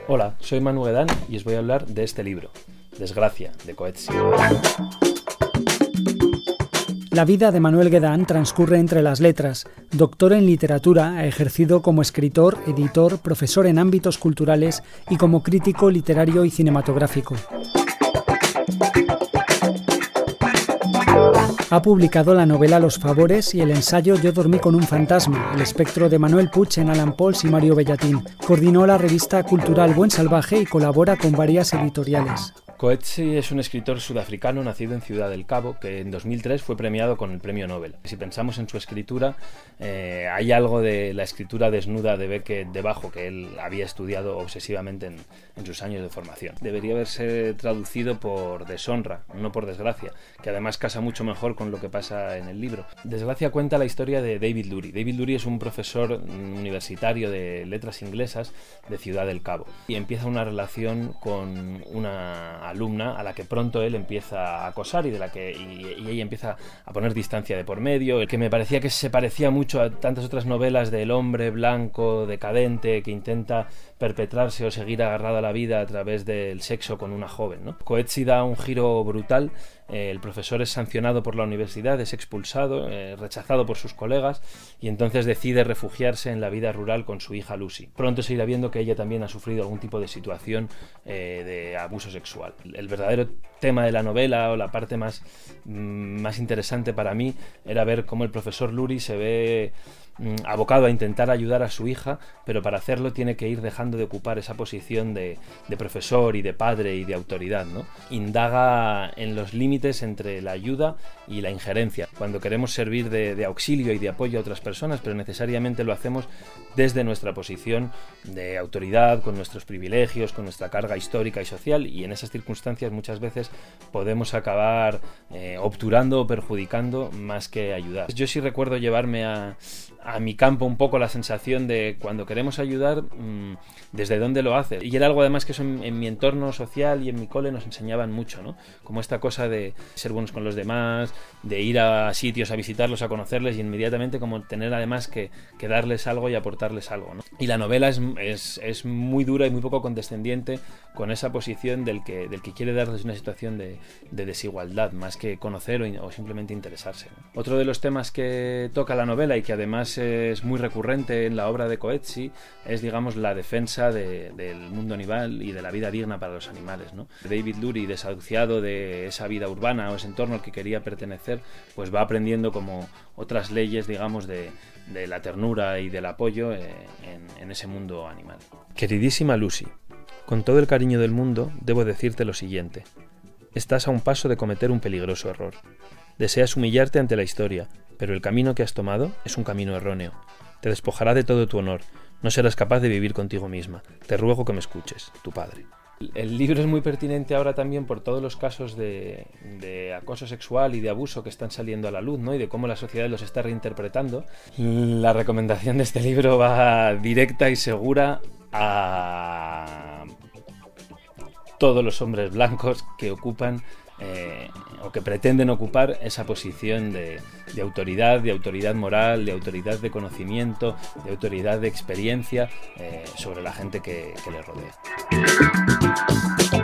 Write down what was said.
Hola, soy Manu Guedán y os voy a hablar de este libro, Desgracia, de Coetzee. La vida de Manuel Guedán transcurre entre las letras. Doctor en literatura, ha ejercido como escritor, editor, profesor en ámbitos culturales y como crítico literario y cinematográfico. Ha publicado la novela Los Favores y el ensayo Yo dormí con un fantasma, el espectro de Manuel Puig en Alan Pauls y Mario Bellatín. Coordinó la revista cultural Buen Salvaje y colabora con varias editoriales. Coetzee es un escritor sudafricano nacido en Ciudad del Cabo que en 2003 fue premiado con el Premio Nobel. Si pensamos en su escritura, hay algo de la escritura desnuda de Beckett debajo que él había estudiado obsesivamente en sus años de formación. Debería haberse traducido por deshonra, no por desgracia, que además casa mucho mejor con lo que pasa en el libro. Desgracia cuenta la historia de David Lurie. David Lurie es un profesor universitario de letras inglesas de Ciudad del Cabo y empieza una relación con una alumna a la que pronto él empieza a acosar y ella empieza a poner distancia de por medio, el que me parecía que se parecía mucho a tantas otras novelas del hombre blanco decadente que intenta perpetrarse o seguir agarrado a la vida a través del sexo con una joven, ¿no? Coetzee da un giro brutal. El profesor es sancionado por la universidad, es expulsado, rechazado por sus colegas y entonces decide refugiarse en la vida rural con su hija Lucy. Pronto se irá viendo que ella también ha sufrido algún tipo de situación de abuso sexual. El verdadero tema de la novela o la parte más interesante para mí era ver cómo el profesor Lurie se ve abocado a intentar ayudar a su hija, pero para hacerlo tiene que ir dejando de ocupar esa posición de profesor y de padre y de autoridad, ¿no? Indaga en los límites entre la ayuda y la injerencia, cuando queremos servir de auxilio y de apoyo a otras personas, pero necesariamente lo hacemos desde nuestra posición de autoridad, con nuestros privilegios, con nuestra carga histórica y social, y en esas circunstancias muchas veces podemos acabar obturando o perjudicando más que ayudar. Yo sí recuerdo llevarme a mi campo un poco la sensación de cuando queremos ayudar, desde dónde lo hace. Y era algo además que eso en mi entorno social y en mi cole nos enseñaban mucho, ¿no? Como esta cosa de ser buenos con los demás, de ir a sitios a visitarlos, a conocerles y inmediatamente como tener además que darles algo y aportarles algo, ¿no? Y la novela es muy dura y muy poco condescendiente con esa posición del que quiere darles una situación de desigualdad, más que conocer o simplemente interesarse, ¿no? Otro de los temas que toca la novela y que además es muy recurrente en la obra de Coetzee es, digamos, la defensa del mundo animal y de la vida digna para los animales, ¿no? David Lurie, desahuciado de esa vida urbana o ese entorno al que quería pertenecer, pues va aprendiendo como otras leyes, digamos, de la ternura y del apoyo en ese mundo animal. Queridísima Lucy, con todo el cariño del mundo debo decirte lo siguiente. Estás a un paso de cometer un peligroso error. Deseas humillarte ante la historia, pero el camino que has tomado es un camino erróneo. Te despojará de todo tu honor. No serás capaz de vivir contigo misma. Te ruego que me escuches, tu padre. El libro es muy pertinente ahora también por todos los casos de acoso sexual y de abuso que están saliendo a la luz, ¿no? Y de cómo la sociedad los está reinterpretando. La recomendación de este libro va directa y segura a todos los hombres blancos que ocupan o que pretenden ocupar esa posición de autoridad moral, de autoridad de conocimiento, de autoridad de experiencia sobre la gente que les rodea.